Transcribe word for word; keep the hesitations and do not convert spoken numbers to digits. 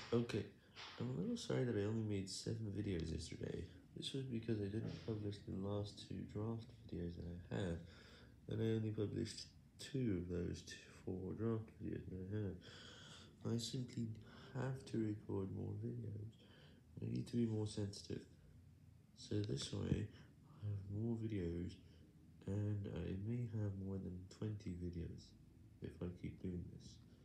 Okay, I'm a little sorry that I only made seven videos yesterday. This was because I didn't publish the last two draft videos that I had, and I only published two of those two, four draft videos that I had. I simply have to record more videos. I need to be more sensitive. So this way, I have more videos, and I may have more than twenty videos if I keep doing this.